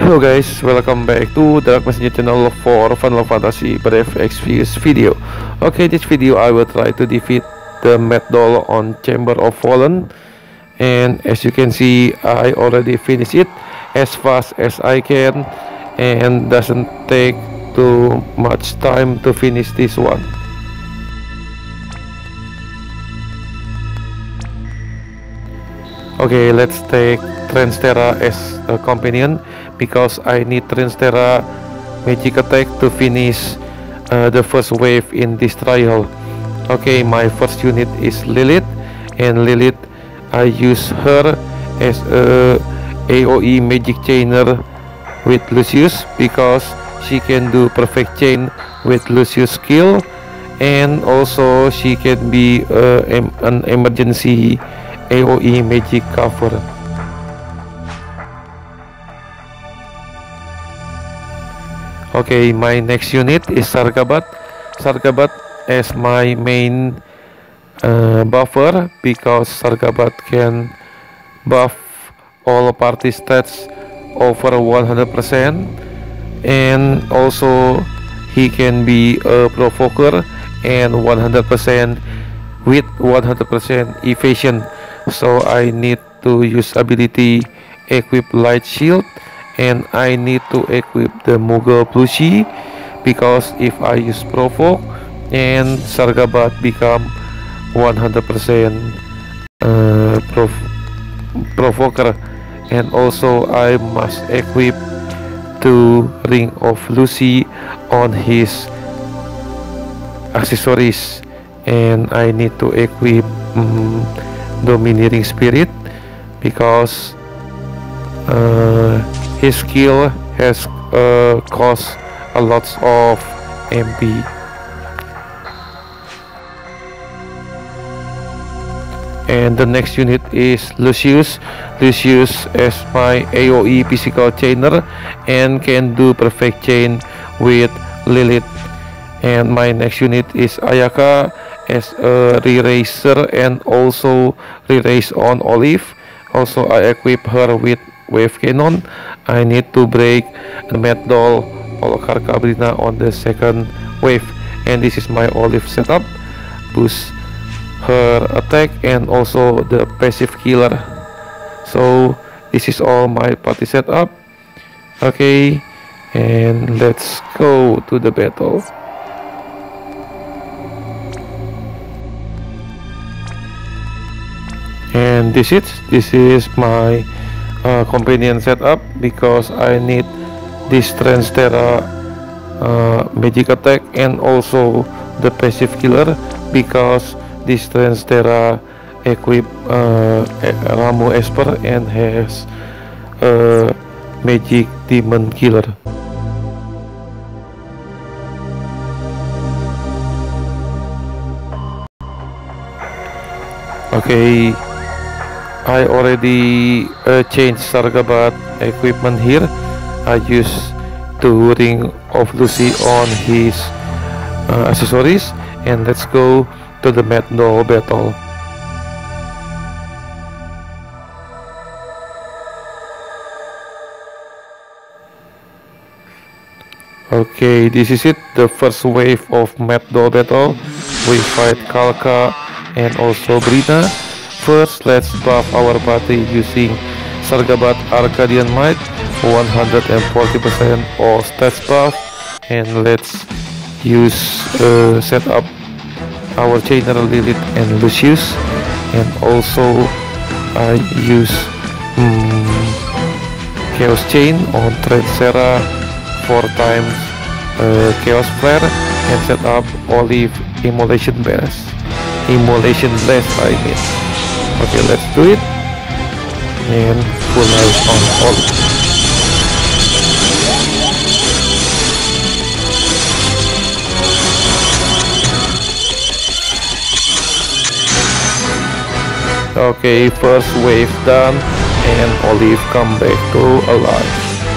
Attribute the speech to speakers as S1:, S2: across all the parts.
S1: Hello guys, welcome back to Dark Messenger channel for Final Fantasy Brave Exvius video. Okay, this video I will try to defeat the Mad Doll on Chamber of Fallen, and as you can see I already finished it as fast as I can and doesn't take too much time to finish this one. Okay, let's take Transtera as a companion because I need Transtera magic attack to finish the first wave in this trial. Okay, my first unit is Lilith, and Lilith I use her as a AoE magic chainer with Lucius because she can do perfect chain with Lucius skill, and also she can be an emergency AoE magic cover. Okay, my next unit is Sargabat. Sargabat as my main buffer because Sargabat can buff all party stats over 100%, and also he can be a provoker and 100% with 100% evasion. So I need to use ability equip light shield, and I need to equip the Moogle plushie because if I use provoke and Sargabat become 100% provoker, and also I must equip 2 Ring of Lucy on his accessories, and I need to equip Domineering Spirit because his skill has cost a lot of MP. And the next unit is Lucius. Lucius as my AoE physical chainer and can do perfect chain with Lilith. And my next unit is Ayaka as a re-racer and also re-race on Olive. Also I equip her with wave cannon. I need to break the Mad Doll Holokar Cabrina on the second wave, and this is my Olive setup. Boost her attack and also the passive killer. So this is all my party setup. Okay, and let's go to the battle. And this is my companion setup because I need this Transtera magic attack and also the passive killer because this Transtera equip Ramuh Esper and has magic demon killer. Okay, I already changed Sargabat equipment here. I use 2 Ring of Lucy on his accessories, and let's go to the Mad Doll battle. Okay, this is it, the first wave of Mad Doll battle. We fight Kalka and also Brina. First, let's buff our party using Sargabat Arcadian Might 140% or stats buff, and let's use set up our chainer Lilith and Lucius, and also I use Chaos Chain on Transtera 4 times Chaos Flare, and set up Olive Immolation Blast. I mean. Okay, let's do it, and full health on Olive. Okay, first wave done, and Olive come back to alive.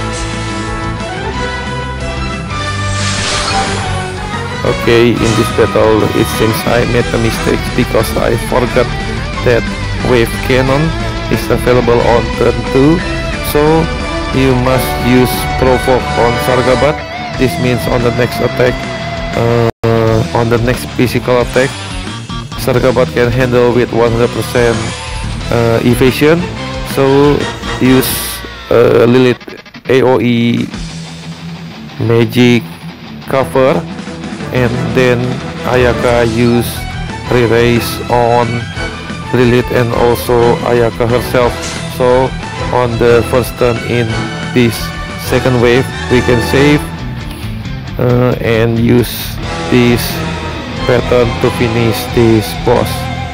S1: Okay, in this battle it seems I made a mistake because I forgot that wave cannon is available on turn 2, so you must use provoke on Sargabat. This means on the next attack, on the next physical attack, Sargabat can handle with 100% evasion. So use Lilith AoE magic cover, and then Ayaka use re-raise on Lilith and also Ayaka herself. So on the first turn in this second wave, we can save and use this pattern to finish this boss.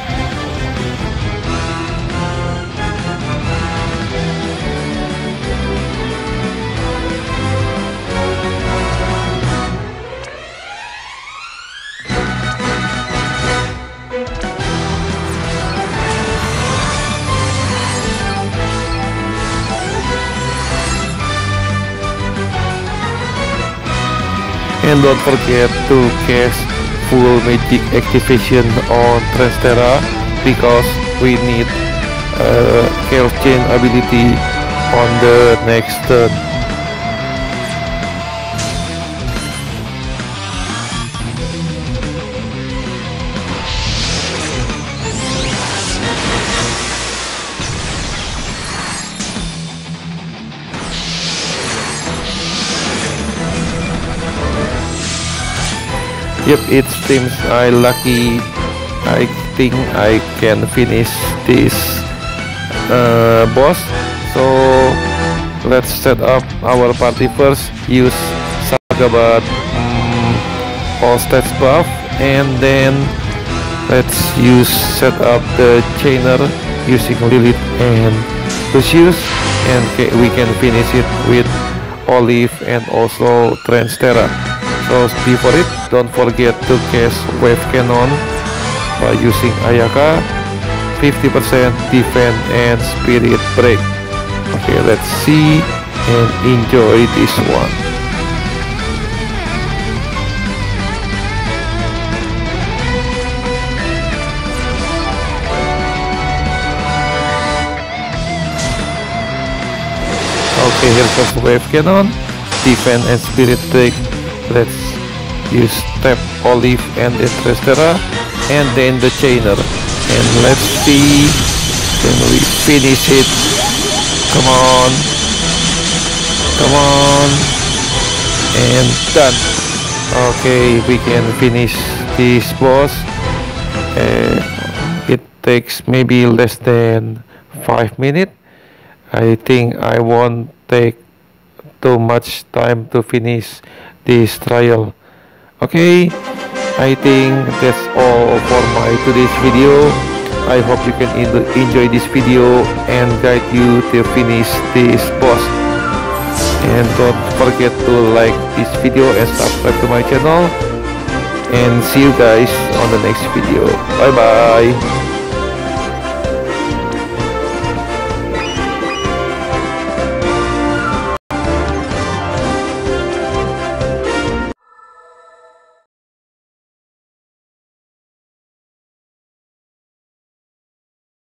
S1: And don't forget to cast full magic activation on Transtera, because we need Chaos Chain ability on the next turn. Yep, it seems I lucky. I think I can finish this boss. So let's set up our party first. Use Sargabat all stats buff, and then let's set up the Chainer using Lilith and Lucius, and we can finish it with Olive and also Transtera. So before it, don't forget to cast Wave Cannon by using Ayaka, 50% defense and Spirit Break. Okay, let's see and enjoy this one. Okay, here comes Wave Cannon, defense and Spirit Break. Let's use Tap Olive and Transtera, and then the Chainer, and let's see, can we finish it? Come on, come on, and done. Okay, we can finish this boss. It takes maybe less than 5 minutes. I think I won't take too much time to finish this trial. Okay, I think that's all for my today's video. I hope you can enjoy this video and guide you to finish this boss. And don't forget to like this video and subscribe to my channel, and see you guys on the next video. Bye bye.